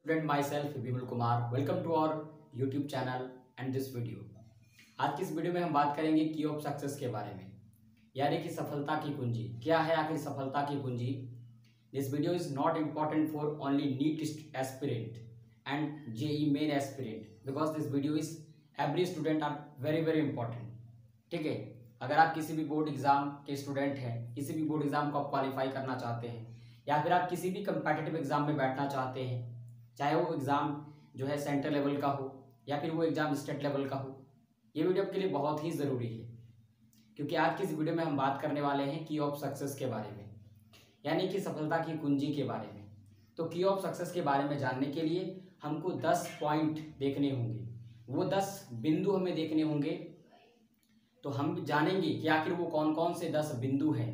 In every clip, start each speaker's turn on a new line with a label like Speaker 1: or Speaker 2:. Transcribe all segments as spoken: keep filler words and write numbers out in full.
Speaker 1: Student myself Vimal Kumar, welcome to our YouTube channel and this video. आज की इस video में हम बात करेंगे की ऑफ सक्सेस के बारे में, यानी कि सफलता की कुंजी क्या है। आखिर सफलता की कुंजी। This video is not important for only NEET aspirant and JEE main aspirant, because this video is every student are very very important. ठीक है, अगर आप किसी भी बोर्ड एग्जाम के स्टूडेंट हैं, किसी भी बोर्ड एग्जाम को आप क्वालिफाई करना चाहते हैं, या फिर आप किसी भी कंपेटिटिव एग्जाम में बैठना चाहते हैं, चाहे वो एग्ज़ाम जो है सेंटर लेवल का हो या फिर वो एग्ज़ाम स्टेट लेवल का हो, ये वीडियो आपके लिए बहुत ही ज़रूरी है। क्योंकि आज की इस वीडियो में हम बात करने वाले हैं की ऑफ सक्सेस के बारे में, यानी कि सफलता की कुंजी के बारे में। तो की ऑफ सक्सेस के बारे में जानने के लिए हमको दस पॉइंट देखने होंगे, वो दस बिंदु हमें देखने होंगे। तो हम जानेंगे कि आखिर वो कौन कौन से दस बिंदु हैं,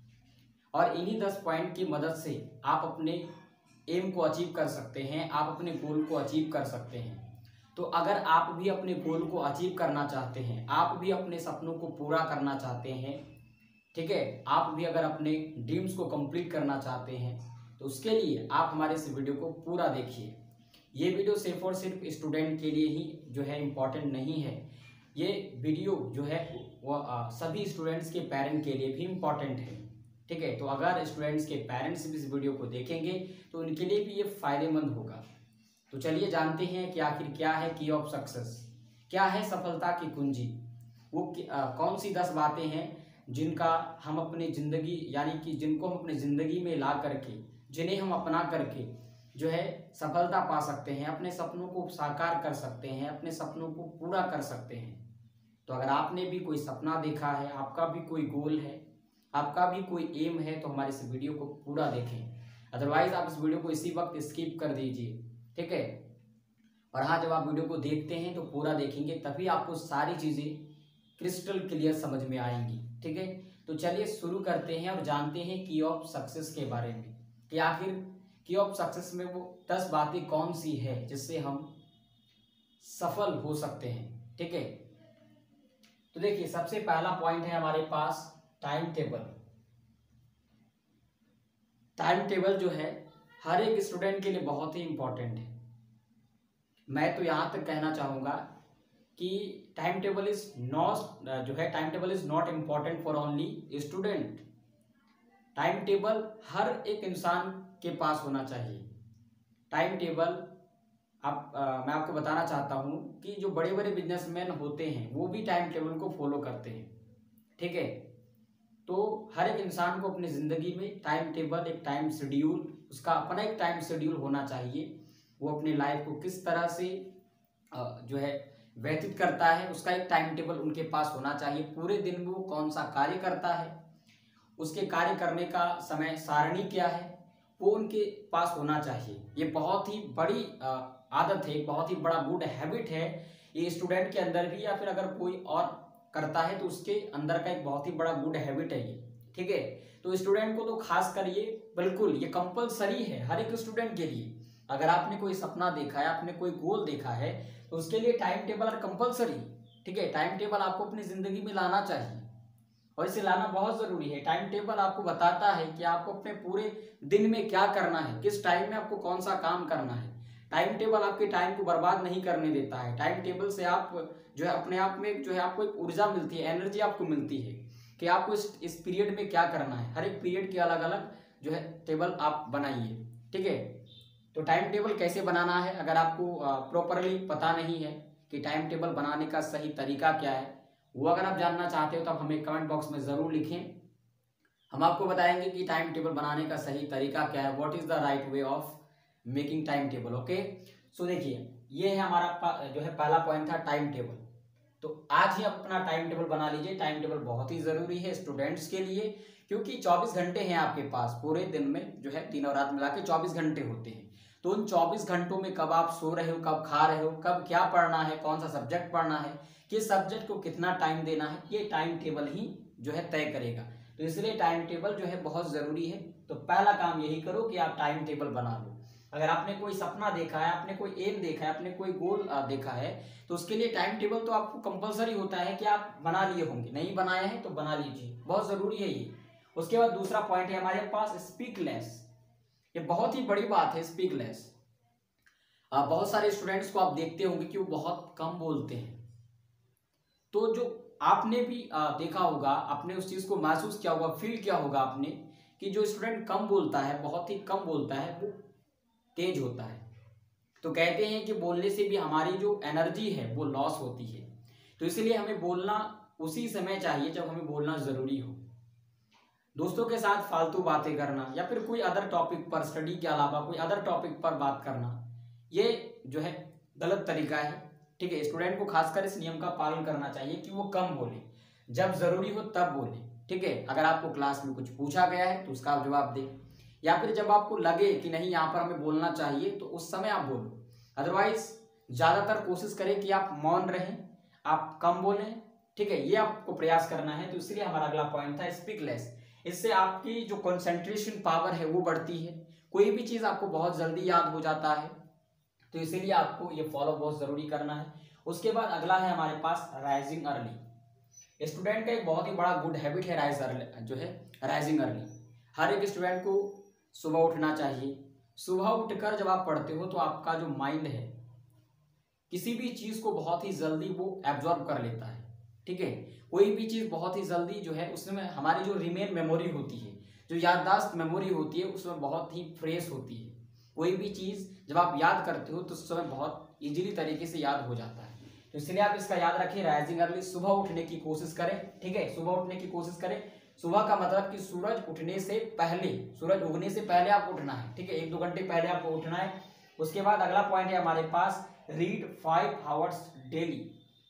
Speaker 1: और इन्हीं दस पॉइंट की मदद से आप अपने एम को अचीव कर सकते हैं, आप अपने गोल को अचीव कर सकते हैं। तो अगर आप भी अपने गोल को अचीव करना चाहते हैं, आप भी अपने सपनों को पूरा करना चाहते हैं, ठीक है, आप भी अगर अपने ड्रीम्स को कंप्लीट करना चाहते हैं, तो उसके लिए आप हमारे इस वीडियो को पूरा देखिए। ये वीडियो सिर्फ और सिर्फ स्टूडेंट के लिए ही जो है इम्पॉर्टेंट नहीं है, ये वीडियो जो है वो आ, सभी स्टूडेंट्स के पेरेंट के लिए भी इम्पॉर्टेंट है। ठीक है, तो अगर स्टूडेंट्स के पेरेंट्स भी इस वीडियो को देखेंगे तो उनके लिए भी ये फायदेमंद होगा। तो चलिए जानते हैं कि आखिर क्या है की ऑफ सक्सेस, क्या है सफलता की कुंजी। वो आ, कौन सी दस बातें हैं जिनका हम अपनी ज़िंदगी यानी कि जिनको हम अपनी ज़िंदगी में ला करके, जिन्हें हम अपना करके जो है सफलता पा सकते हैं, अपने सपनों को साकार कर सकते हैं, अपने सपनों को पूरा कर सकते हैं। तो अगर आपने भी कोई सपना देखा है, आपका भी कोई गोल है, आपका भी कोई एम है, तो हमारे इस वीडियो को पूरा देखें। अदरवाइज आप इस वीडियो को इसी वक्त स्किप कर दीजिए। ठीक है, और हाँ, जब आप वीडियो को देखते हैं तो पूरा देखेंगे, तभी आपको सारी चीज़ें क्रिस्टल क्लियर समझ में आएंगी। ठीक है, तो चलिए शुरू करते हैं और जानते हैं की ऑफ सक्सेस के बारे में, कि आखिर की ऑफ सक्सेस में वो दस बातें कौन सी है जिससे हम सफल हो सकते हैं। ठीक है, तो देखिए सबसे पहला पॉइंट है हमारे पास टाइम टेबल। टाइम टेबल जो है हर एक स्टूडेंट के लिए बहुत ही इंपॉर्टेंट है। मैं तो यहां तक कहना चाहूंगा कि टाइम टेबल इज नॉट जो है time table is not important for only student. Time table हर एक इंसान के पास होना चाहिए। टाइम टेबल आप आ, मैं आपको बताना चाहता हूं कि जो बड़े बड़े बिजनेसमैन होते हैं वो भी टाइम टेबल को फॉलो करते हैं। ठीक है, तो हर एक इंसान को अपनी ज़िंदगी में टाइम टेबल, एक टाइम शेड्यूल, उसका अपना एक टाइम शेड्यूल होना चाहिए। वो अपनी लाइफ को किस तरह से जो है व्यतीत करता है, उसका एक टाइम टेबल उनके पास होना चाहिए। पूरे दिन में वो कौन सा कार्य करता है, उसके कार्य करने का समय सारणी क्या है, वो उनके पास होना चाहिए। ये बहुत ही बड़ी आदत है, बहुत ही बड़ा गुड हैबिट है ये स्टूडेंट के अंदर भी, या फिर अगर कोई और करता है तो उसके अंदर का एक बहुत ही बड़ा गुड हैबिट है ये। ठीक है, तो स्टूडेंट को तो खास कर ये बिल्कुल ये कंपलसरी है हर एक स्टूडेंट के लिए। अगर आपने कोई सपना देखा है, आपने कोई गोल देखा है, तो उसके लिए टाइम टेबल और कंपलसरी। ठीक है, टाइम टेबल आपको अपनी जिंदगी में लाना चाहिए और इसे लाना बहुत जरूरी है। टाइम टेबल आपको बताता है कि आपको अपने पूरे दिन में क्या करना है, किस टाइम में आपको कौन सा काम करना है। टाइम टेबल आपके टाइम को बर्बाद नहीं करने देता है। टाइम टेबल से आप जो है अपने आप में जो है आपको एक ऊर्जा मिलती है, एनर्जी आपको मिलती है कि आपको इस इस पीरियड में क्या करना है। हर एक पीरियड के अलग अलग जो है टेबल आप बनाइए। ठीक है, तो टाइम टेबल कैसे बनाना है, अगर आपको प्रॉपरली पता नहीं है कि टाइम टेबल बनाने का सही तरीका क्या है, वो अगर आप जानना चाहते हो तो आप हमें कमेंट बॉक्स में ज़रूर लिखें। हम आपको बताएंगे कि टाइम टेबल बनाने का सही तरीका क्या है, what is the right way of making time table. Okay, so देखिए ये है हमारा जो है पहला पॉइंट था टाइम टेबल। तो आज ही अपना टाइम टेबल बना लीजिए। टाइम टेबल बहुत ही ज़रूरी है स्टूडेंट्स के लिए, क्योंकि चौबीस घंटे हैं आपके पास। पूरे दिन में जो है दिन और रात मिला के चौबीस घंटे होते हैं। तो उन चौबीस घंटों में कब आप सो रहे हो, कब खा रहे हो, कब क्या पढ़ना है, कौन सा सब्जेक्ट पढ़ना है, किस सब्जेक्ट को कितना टाइम देना है, ये टाइम टेबल ही जो है तय करेगा। तो इसलिए टाइम टेबल जो है बहुत ज़रूरी है। तो पहला काम यही करो कि आप टाइम टेबल बना लो। अगर आपने कोई सपना देखा है, आपने कोई एम देखा है, आपने कोई गोल देखा है, तो उसके लिए टाइम टेबल तो आपको कंपलसरी होता है कि आप बना लिए होंगे। नहीं बनाए हैं तो बना लीजिए, बहुत ज़रूरी है ये। उसके बाद दूसरा पॉइंट है हमारे पास स्पीक लेस। ये बहुत ही बड़ी बात है, स्पीक लेस। आ, बहुत सारे स्टूडेंट्स को आप देखते होंगे कि वो बहुत कम बोलते हैं। तो जो आपने भी आ, देखा होगा, आपने उस चीज को महसूस किया होगा, फील किया होगा आपने कि जो स्टूडेंट कम बोलता है, बहुत ही कम बोलता है, वो तेज होता है। तो कहते हैं कि बोलने से भी हमारी जो एनर्जी है वो लॉस होती है। तो इसलिए हमें बोलना उसी समय चाहिए जब हमें बोलना जरूरी हो। दोस्तों के साथ फालतू बातें करना या फिर कोई अदर टॉपिक पर, स्टडी के अलावा कोई अदर टॉपिक पर बात करना, ये जो है गलत तरीका है। ठीक है, स्टूडेंट को खासकर इस नियम का पालन करना चाहिए कि वो कम बोले, जब जरूरी हो तब बोले। ठीक है, अगर आपको क्लास में कुछ पूछा गया है तो उसका आप जवाब दें, या फिर जब आपको लगे कि नहीं यहाँ पर हमें बोलना चाहिए तो उस समय आप बोलो। अदरवाइज ज्यादातर कोशिश करें कि आप मौन रहें, आप कम बोलें। ठीक है, ये आपको प्रयास करना है। तो इसलिए हमारा अगला पॉइंट था स्पीक लेस। इससे आपकी जो कंसंट्रेशन पावर है वो बढ़ती है, कोई भी चीज आपको बहुत जल्दी याद हो जाता है। तो इसीलिए आपको ये फॉलो बहुत जरूरी करना है। उसके बाद अगला है हमारे पास राइजिंग अर्ली। स्टूडेंट का एक बहुत ही बड़ा गुड हैबिट है राइज अर्ली, जो है राइजिंग अर्ली। हर एक स्टूडेंट को सुबह उठना चाहिए। सुबह उठकर जब आप पढ़ते हो तो आपका जो माइंड है किसी भी चीज को बहुत ही जल्दी वो एब्जॉर्ब कर लेता है। ठीक है, कोई भी चीज बहुत ही जल्दी जो है उसमें हमारी जो रिमेन मेमोरी होती है, जो याददाश्त मेमोरी होती है, उसमें बहुत ही फ्रेश होती है। कोई भी चीज जब आप याद करते हो तो उस समय बहुत इजीली तरीके से याद हो जाता है। तो इसलिए आप इसका याद रखें, राइजिंग अर्ली, सुबह उठने की कोशिश करें। ठीक है, सुबह उठने की कोशिश करें। सुबह का मतलब कि सूरज उठने से पहले, सूरज उगने से पहले आपको उठना है। ठीक है, एक दो घंटे पहले आपको उठना है। उसके बाद अगला पॉइंट है हमारे पास, रीड फाइव आवर्स डेली।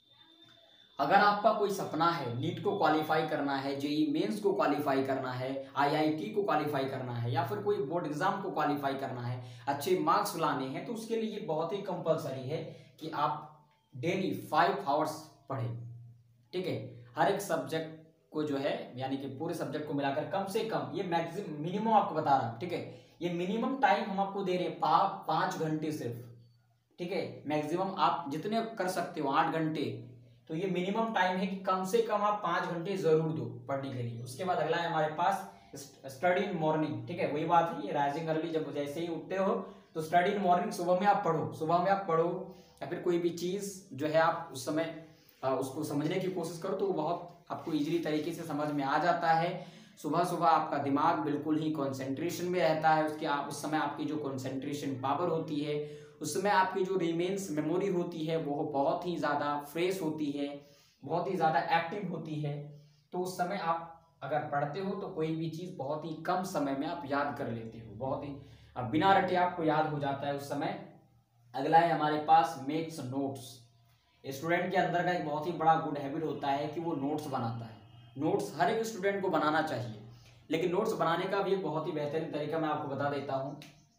Speaker 1: अगर आपका कोई सपना है, नीट को क्वालिफाई करना है, जेई मेंस को क्वालिफाई करना है, आईआईटी को क्वालिफाई करना है, या फिर कोई बोर्ड एग्जाम को क्वालिफाई करना है, अच्छे मार्क्स लाने हैं, तो उसके लिए बहुत ही कंपलसरी है कि आप डेली फाइव आवर्स पढ़ें। ठीक है, हर एक सब्जेक्ट को जो है, यानी कि पूरे सब्जेक्ट को मिलाकर कम से कम, ये मैक्सिमम मिनिमम आपको बता रहा हूं। ठीक है, ये मिनिमम टाइम हम आपको दे रहे हैं पा, पांच घंटे सिर्फ। ठीक है, मैक्सिमम आप जितने कर सकते हो आठ घंटे, तो ये मिनिमम टाइम है कि कम से कम आप पांच घंटे जरूर दो पढ़ने के लिए। उसके बाद अगला है हमारे पास स्टडी इन मॉर्निंग। ठीक है, वही बात है, ये राइजिंग अर्ली, जब जैसे ही उठते हो तो स्टडी इन मॉर्निंग, सुबह में आप पढ़ो, सुबह में आप पढ़ो, या फिर कोई भी चीज जो है आप उस समय आ, उसको समझने की कोशिश करो, तो वो बहुत आपको इजीली तरीके से समझ में आ जाता है। सुबह सुबह आपका दिमाग बिल्कुल ही कंसंट्रेशन में रहता है। उसके आप उस समय आपकी जो कंसंट्रेशन पावर होती है, उस समय आपकी जो रिमेन्स मेमोरी होती है वो बहुत ही ज़्यादा फ्रेश होती है, बहुत ही ज़्यादा एक्टिव होती है। तो उस समय आप अगर पढ़ते हो तो कोई भी चीज़ बहुत ही कम समय में आप याद कर लेते हो, बहुत ही बिना रटे आपको याद हो जाता है उस समय। अगला है हमारे पास मेक्स नोट्स। स्टूडेंट के अंदर का एक बहुत ही बड़ा गुड हैबिट होता है कि वो नोट्स बनाता है। नोट्स हर एक स्टूडेंट को बनाना चाहिए, लेकिन नोट्स बनाने का भी एक बहुत ही बेहतरीन तरीका मैं आपको बता देता हूँ।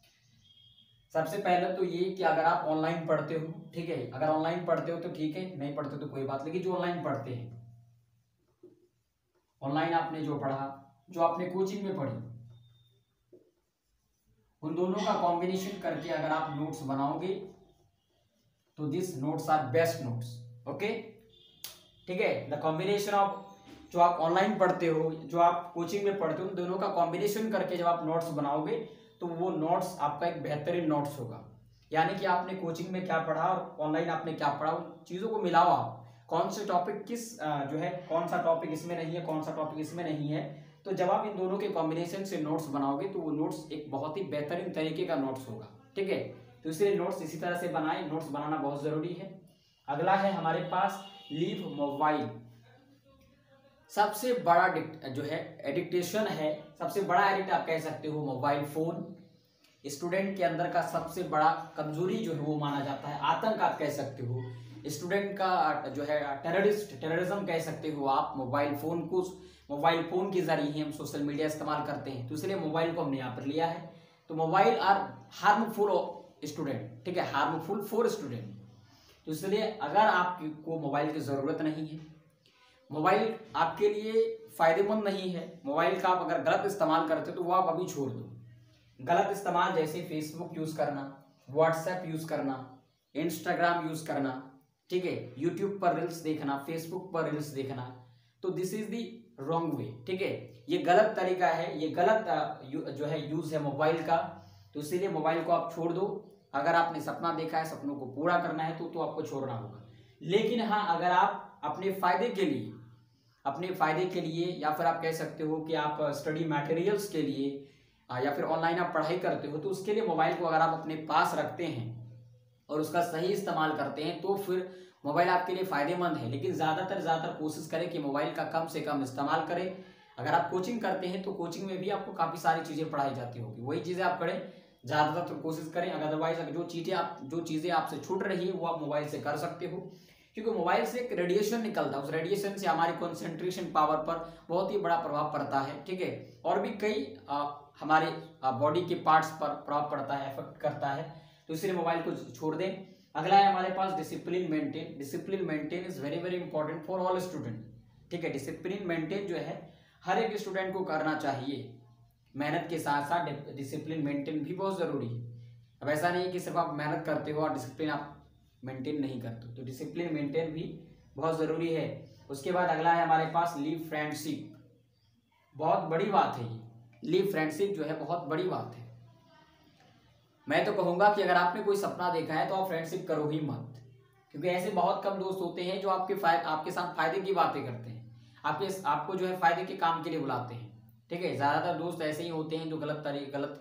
Speaker 1: सबसे पहले तो ये कि अगर आप ऑनलाइन पढ़ते हो, ठीक है, अगर ऑनलाइन पढ़ते हो तो ठीक है, नहीं पढ़ते तो कोई बात, लेकिन जो ऑनलाइन पढ़ते हैं, ऑनलाइन आपने जो पढ़ा, जो आपने कोचिंग में पढ़ी, उन दोनों का कॉम्बिनेशन करके अगर आप नोट्स बनाओगे तो this notes are best notes. Okay, ठीक है, द कॉम्बिनेशन ऑफ, जो आप ऑनलाइन पढ़ते हो, जो आप कोचिंग में पढ़ते हो, उन दोनों का कॉम्बिनेशन करके जब आप नोट्स बनाओगे तो वो नोट्स आपका एक बेहतरीन नोट्स होगा। यानी कि आपने कोचिंग में क्या पढ़ा और ऑनलाइन आपने क्या पढ़ा, उन चीज़ों को मिलाओ आप, कौन से टॉपिक किस जो है, कौन सा टॉपिक इसमें नहीं है, कौन सा टॉपिक इसमें नहीं है। तो जब आप इन दोनों के कॉम्बिनेशन से नोट्स बनाओगे तो वो नोट्स एक बहुत ही बेहतरीन तरीके का नोट्स होगा। ठीक है, तो इसलिए नोट्स इसी तरह से बनाए, नोट्स बनाना बहुत ज़रूरी है। अगला है हमारे पास लीव मोबाइल। सबसे बड़ा जो है एडिक्टेशन है, सबसे बड़ा एडिक्ट आप कह सकते हो मोबाइल फोन। स्टूडेंट के अंदर का सबसे बड़ा कमजोरी जो है वो माना जाता है, आतंक आप कह सकते हो, स्टूडेंट का जो है टेररिस्ट, टेररिज्म कह सकते हो आप। मोबाइल फोन को, मोबाइल फोन के जरिए ही हम सोशल मीडिया इस्तेमाल करते हैं, तो इसलिए मोबाइल को हमने यहाँ पर लिया है। तो मोबाइल आर हार्मफुल स्टूडेंट, ठीक है, हार्मफुल फॉर स्टूडेंट। तो इसलिए अगर आपको मोबाइल की ज़रूरत नहीं है, मोबाइल आपके लिए फ़ायदेमंद नहीं है, मोबाइल का आप अगर गलत इस्तेमाल करते हो तो वो आप अभी छोड़ दो। गलत इस्तेमाल जैसे फेसबुक यूज़ करना, व्हाट्सएप यूज़ करना, इंस्टाग्राम यूज़ करना, ठीक है, यूट्यूब पर रील्स देखना, फेसबुक पर रील्स देखना, तो this is the wrong way. ठीक है, ये गलत तरीका है, ये गलत जो है यूज़ है मोबाइल का। तो इसीलिए मोबाइल को आप छोड़ दो। अगर आपने सपना देखा है, सपनों को पूरा करना है तो तो आपको छोड़ना होगा। लेकिन हाँ, अगर आप अपने फायदे के लिए अपने फायदे के लिए या फिर आप कह सकते हो कि आप स्टडी मटेरियल्स के लिए या फिर ऑनलाइन आप पढ़ाई करते हो, तो उसके लिए मोबाइल को अगर आप अपने पास रखते हैं और उसका सही इस्तेमाल करते हैं तो फिर मोबाइल आपके लिए फायदेमंद है। लेकिन ज़्यादातर ज़्यादातर कोशिश करें कि मोबाइल का कम से कम इस्तेमाल करें। अगर आप कोचिंग करते हैं तो कोचिंग में भी आपको काफ़ी सारी चीज़ें पढ़ाई जाती होगी, वही चीज़ें आप करें, ज़्यादातर कोशिश करें। अदरवाइज अगर जो चीज़ें आप जो चीज़ें आपसे छूट रही है वो आप मोबाइल से कर सकते हो, क्योंकि मोबाइल से एक रेडिएशन निकलता है, उस रेडिएशन से हमारी कंसंट्रेशन पावर पर बहुत ही बड़ा प्रभाव पड़ता है। ठीक है, और भी कई आ, हमारे बॉडी के पार्ट्स पर प्रभाव पड़ता है, इफेक्ट करता है, तो इसलिए मोबाइल को छोड़ दें। अगला है हमारे पास discipline maintain. Discipline maintain is very very important for all student. ठीक है, डिसिप्लिन मेंटेन जो है हर एक स्टूडेंट को करना चाहिए। मेहनत के साथ साथ डिसिप्लिन मेंटेन भी बहुत जरूरी है। अब ऐसा नहीं है कि सिर्फ आप मेहनत करते हो और डिसिप्लिन आप मेंटेन नहीं करते, तो डिसिप्लिन मेंटेन भी बहुत ज़रूरी है। उसके बाद अगला है हमारे पास लीव फ्रेंडशिप। बहुत बड़ी बात है ये, लीव फ्रेंडशिप जो है बहुत बड़ी बात है। मैं तो कहूँगा कि अगर आपने कोई सपना देखा है तो आप फ्रेंडशिप करो ही मत, क्योंकि ऐसे बहुत कम दोस्त होते हैं जो आपके फायदे आपके साथ फायदे की बातें करते हैं, आपके आपको जो है फायदे के काम के लिए बुलाते हैं। ठीक है, ज़्यादातर दोस्त ऐसे ही होते हैं जो गलत तरीके गलत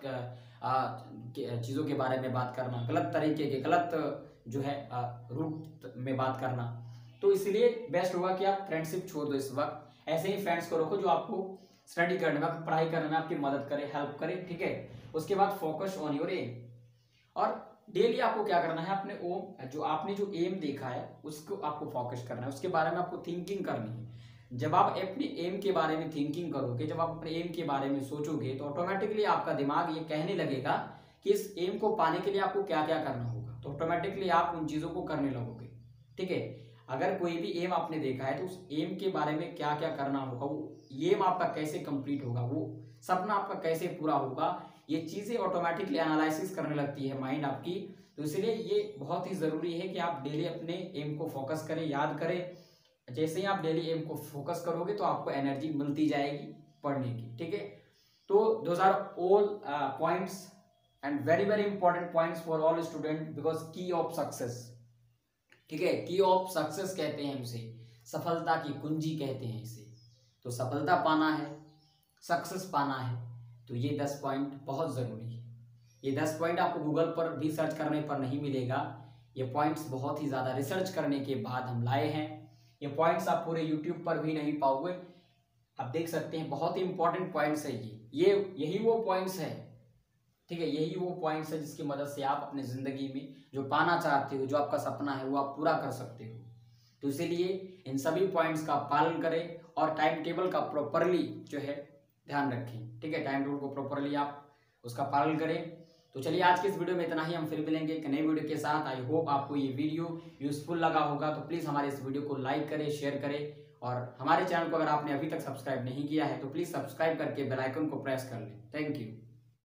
Speaker 1: चीज़ों के बारे में बात करना, गलत तरीके के गलत जो है रूट में बात करना। तो इसलिए बेस्ट होगा कि आप फ्रेंडशिप छोड़ दो इस वक्त। ऐसे ही फ्रेंड्स को रखो जो आपको स्टडी करने में, पढ़ाई करने में आपकी मदद करे, हेल्प करे। ठीक है, उसके बाद फोकस ऑन योर एम, और डेली आपको क्या करना है, अपने ओम जो आपने जो एम देखा है उसको आपको फोकस करना है, उसके बारे में आपको थिंकिंग करनी है। जब आप अपने एम के बारे में थिंकिंग करोगे, जब आप अपने एम के बारे में सोचोगे, तो ऑटोमेटिकली आपका दिमाग ये कहने लगेगा कि इस एम को पाने के लिए आपको क्या क्या करना होगा, तो ऑटोमेटिकली आप उन चीज़ों को करने लगोगे। ठीक है, अगर कोई भी एम आपने देखा है तो उस एम के बारे में क्या क्या करना होगा, वो एम आपका कैसे कंप्लीट होगा, वो सपना आपका कैसे पूरा होगा, ये चीज़ें ऑटोमेटिकली एनालिसिस करने लगती है माइंड आपकी। तो इसलिए ये बहुत ही ज़रूरी है कि आप डेली अपने एम को फोकस करें, याद करें। जैसे ही आप डेली एम को फोकस करोगे तो आपको एनर्जी मिलती जाएगी पढ़ने की। ठीक है, तो those are all points and very very important points for all student, because key of success. ठीक है, की ऑफ सक्सेस कहते हैं इसे, सफलता की कुंजी कहते हैं इसे। तो सफलता पाना है, सक्सेस पाना है, तो ये दस पॉइंट बहुत ज़रूरी है। ये दस पॉइंट आपको गूगल पर भी सर्च करने पर नहीं मिलेगा, ये पॉइंट्स बहुत ही ज़्यादा रिसर्च करने के बाद हम लाए हैं। ये पॉइंट्स आप पूरे यूट्यूब पर भी नहीं पाओगे, आप देख सकते हैं, बहुत ही इंपॉर्टेंट पॉइंट्स है ये ये यही वो पॉइंट्स है। ठीक है, यही वो पॉइंट्स है जिसकी मदद से आप अपने ज़िंदगी में जो पाना चाहते हो, जो आपका सपना है, वो आप पूरा कर सकते हो। तो इसीलिए इन सभी पॉइंट्स का पालन करें और टाइम टेबल का प्रॉपरली जो है ध्यान रखें। ठीक है, टाइम टेबल को प्रॉपरली आप उसका पालन करें। तो चलिए आज के इस वीडियो में इतना ही, हम फिर मिलेंगे एक नई वीडियो के साथ। आई होप आपको ये वीडियो यूजफुल लगा होगा, तो प्लीज़ हमारे इस वीडियो को लाइक करें, शेयर करें, और हमारे चैनल को अगर आपने अभी तक सब्सक्राइब नहीं किया है तो प्लीज़ सब्सक्राइब करके बेल आइकन को प्रेस कर लें। Thank you.